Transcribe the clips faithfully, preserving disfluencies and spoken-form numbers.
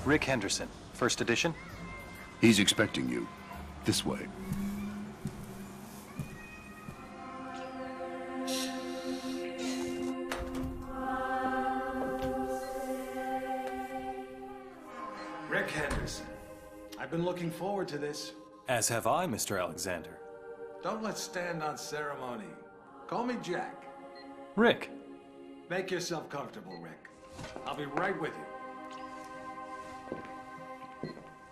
Rick Henderson, first edition. He's expecting you. This way. Rick Henderson. I've been looking forward to this. As have I, Mister Alexander. Don't let's stand on ceremony. Call me Jack. Rick. Make yourself comfortable, Rick. I'll be right with you.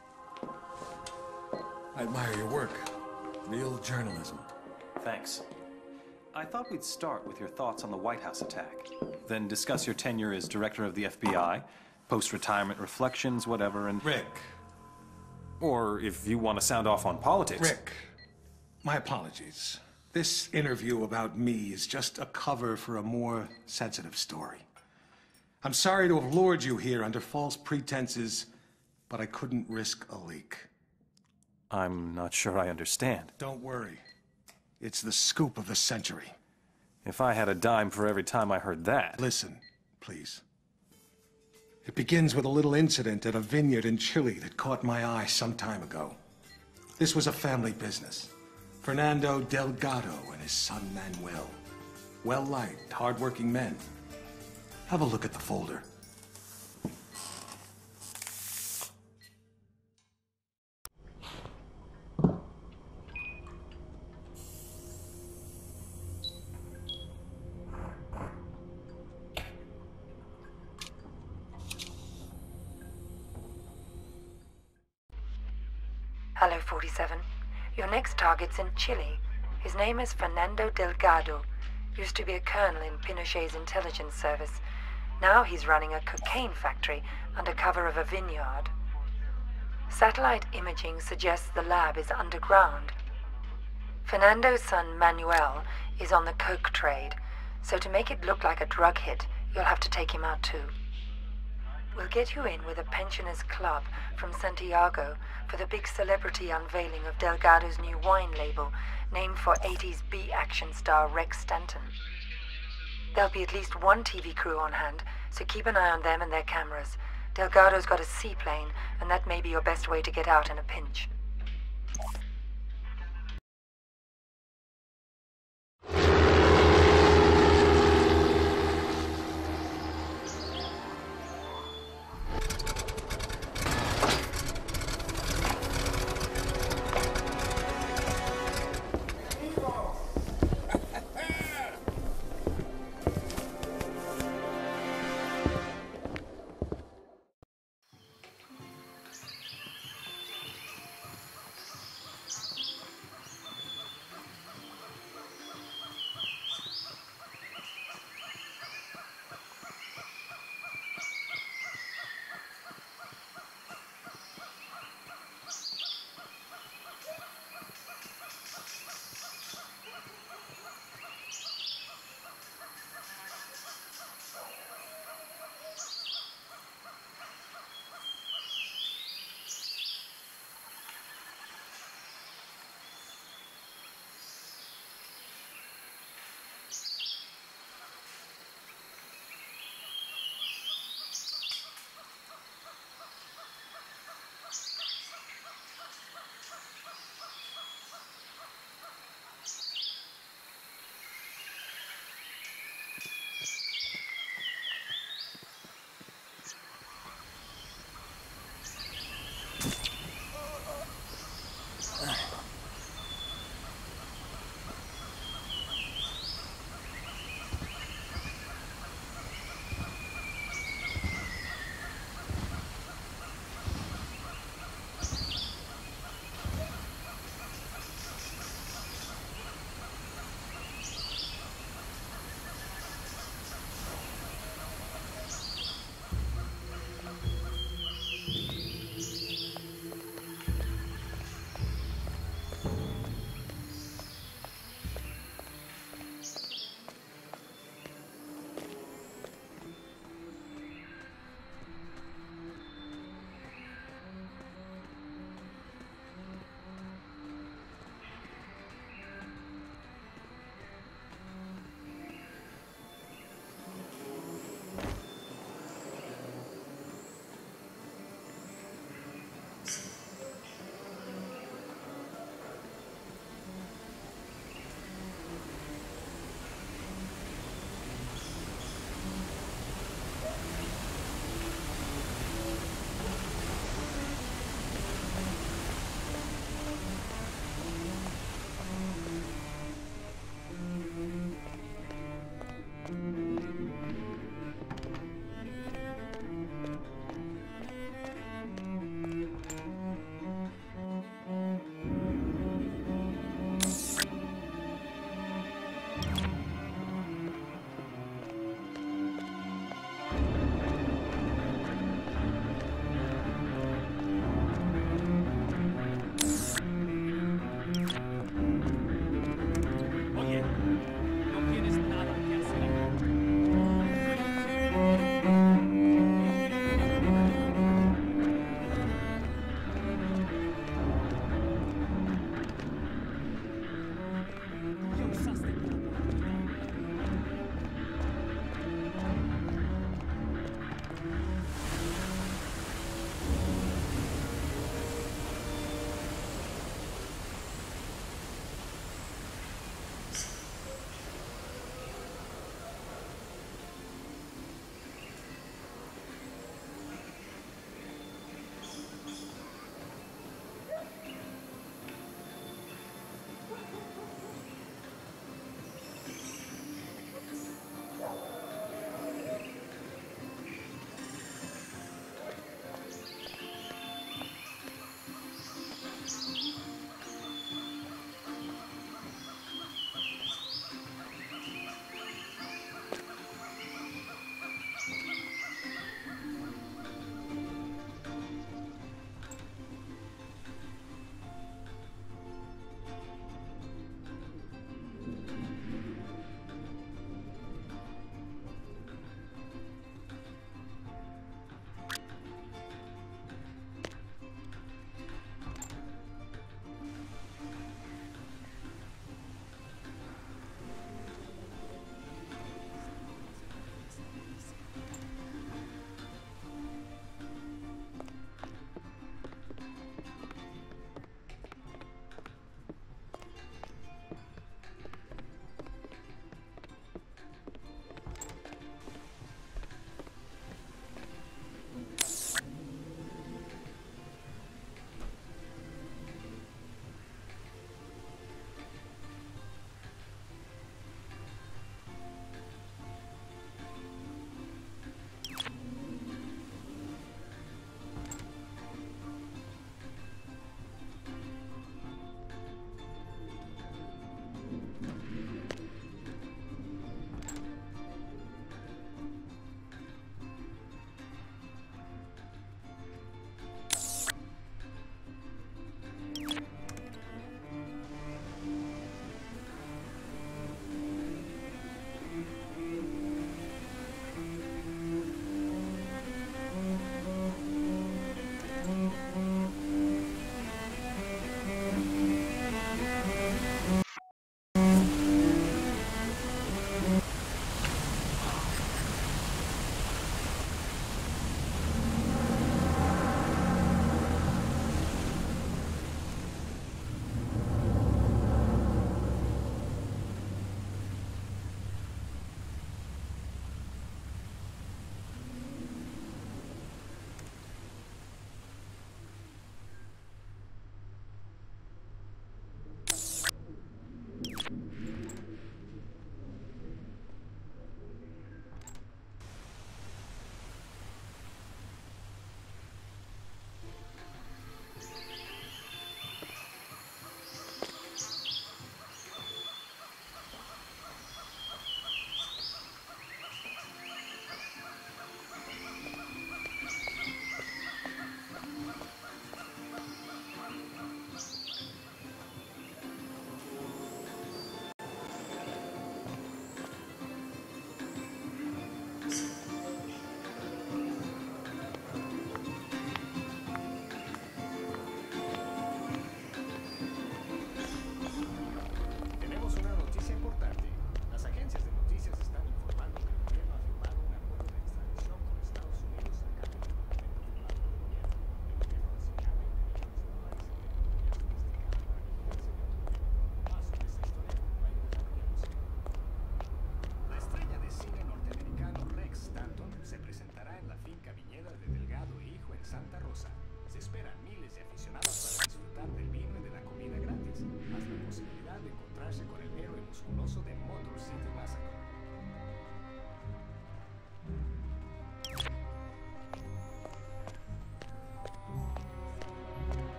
I admire your work. Real journalism. Thanks. I thought we'd start with your thoughts on the White House attack. Then discuss your tenure as director of the F B I, post-retirement reflections, whatever, and... Rick. Or if you want to sound off on politics. Rick, my apologies. This interview about me is just a cover for a more sensitive story. I'm sorry to have lured you here under false pretenses, but I couldn't risk a leak. I'm not sure I understand. Don't worry. It's the scoop of the century. If I had a dime for every time I heard that... Listen, please. It begins with a little incident at a vineyard in Chile that caught my eye some time ago. This was a family business. Fernando Delgado and his son Manuel. Well-liked, hard-working men. Have a look at the folder. Hello, forty-seven. Your next target's in Chile. His name is Fernando Delgado. Used to be a colonel in Pinochet's intelligence service. Now he's running a cocaine factory under cover of a vineyard. Satellite imaging suggests the lab is underground. Fernando's son Manuel is on the coke trade, so to make it look like a drug hit, you'll have to take him out too. We'll get you in with a pensioners club from Santiago for the big celebrity unveiling of Delgado's new wine label, named for eighties B-action star Rex Stanton. There'll be at least one T V crew on hand, so keep an eye on them and their cameras. Delgado's got a seaplane, and that may be your best way to get out in a pinch.